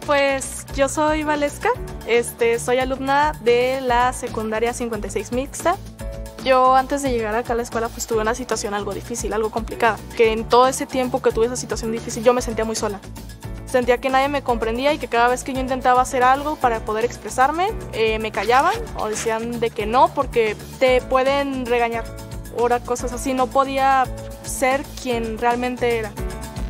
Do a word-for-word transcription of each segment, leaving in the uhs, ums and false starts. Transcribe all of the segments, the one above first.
Pues yo soy Valesca, este, soy alumna de la secundaria cincuenta y seis mixta. Yo antes de llegar acá a la escuela pues tuve una situación algo difícil, algo complicada, que en todo ese tiempo que tuve esa situación difícil yo me sentía muy sola. Sentía que nadie me comprendía y que cada vez que yo intentaba hacer algo para poder expresarme, eh, me callaban o decían de que no porque te pueden regañar. Ahora cosas así, no podía ser quien realmente era.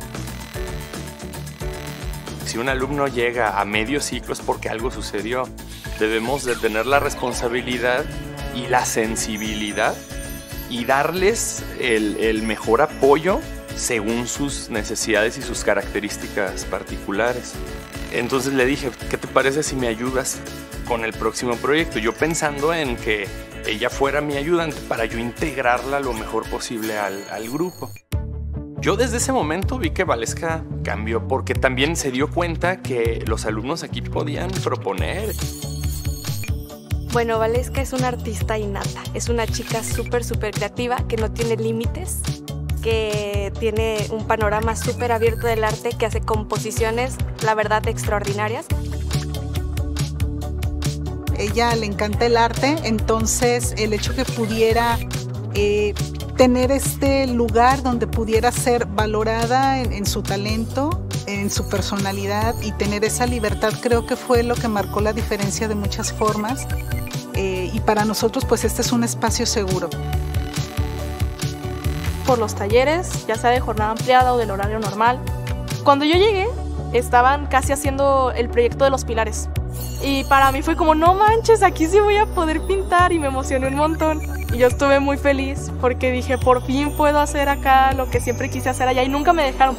Si un alumno llega a medio ciclo es porque algo sucedió. Debemos de tener la responsabilidad y la sensibilidad y darles el, el mejor apoyo según sus necesidades y sus características particulares. Entonces le dije, ¿qué te parece si me ayudas con el próximo proyecto? Yo pensando en que ella fuera mi ayudante para yo integrarla lo mejor posible al, al grupo. Yo desde ese momento vi que Valesca cambió porque también se dio cuenta que los alumnos aquí podían proponer. Bueno, Valesca es una artista innata, es una chica súper, súper creativa que no tiene límites, que tiene un panorama súper abierto del arte, que hace composiciones, la verdad, extraordinarias. Ella le encanta el arte, entonces el hecho que pudiera eh, tener este lugar donde pudiera ser valorada en, en su talento, en su personalidad y tener esa libertad, creo que fue lo que marcó la diferencia de muchas formas. Eh, y para nosotros pues este es un espacio seguro. Por los talleres, ya sea de jornada ampliada o del horario normal. Cuando yo llegué, estaban casi haciendo el proyecto de los pilares. Y para mí fue como, no manches, aquí sí voy a poder pintar, y me emocioné un montón. Y yo estuve muy feliz porque dije, por fin puedo hacer acá lo que siempre quise hacer allá, y nunca me dejaron.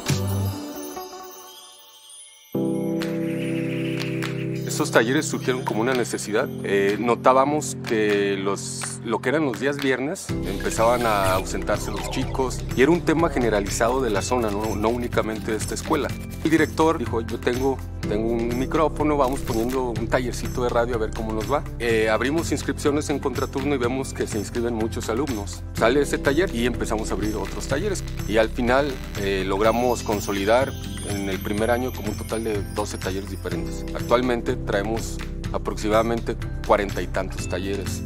Estos talleres surgieron como una necesidad. Eh, notábamos que los, lo que eran los días viernes empezaban a ausentarse los chicos y era un tema generalizado de la zona, no, no únicamente de esta escuela. El director dijo, yo tengo, tengo un micrófono, vamos poniendo un tallercito de radio a ver cómo nos va. Eh, abrimos inscripciones en contraturno y vemos que se inscriben muchos alumnos. Sale ese taller y empezamos a abrir otros talleres. Y al final eh, logramos consolidar en el primer año como un total de doce talleres diferentes. Actualmente traemos aproximadamente cuarenta y tantos talleres.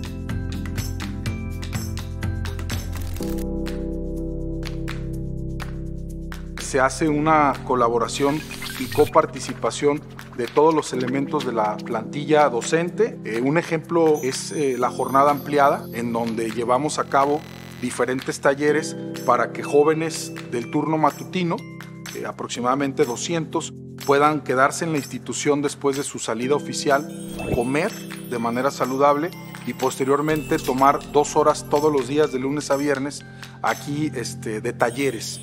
Se hace una colaboración y coparticipación de todos los elementos de la plantilla docente. Eh, un ejemplo es eh, la jornada ampliada, en donde llevamos a cabo diferentes talleres para que jóvenes del turno matutino, eh, aproximadamente doscientos, puedan quedarse en la institución después de su salida oficial, comer de manera saludable y posteriormente tomar dos horas todos los días de lunes a viernes aquí este, de talleres.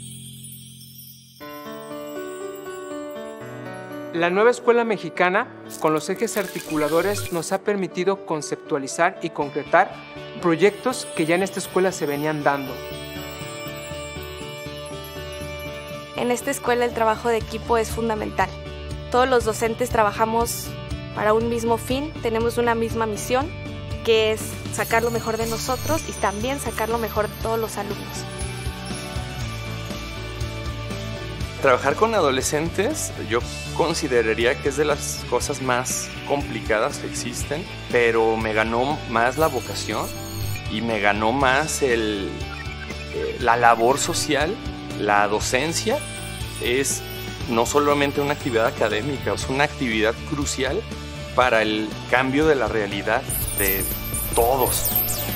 La nueva escuela mexicana, con los ejes articuladores, nos ha permitido conceptualizar y concretar proyectos que ya en esta escuela se venían dando. En esta escuela el trabajo de equipo es fundamental. Todos los docentes trabajamos para un mismo fin, tenemos una misma misión, que es sacar lo mejor de nosotros y también sacar lo mejor de todos los alumnos. Trabajar con adolescentes yo consideraría que es de las cosas más complicadas que existen, pero me ganó más la vocación y me ganó más el, eh, la labor social. La docencia es no solamente una actividad académica, es una actividad crucial para el cambio de la realidad de todos.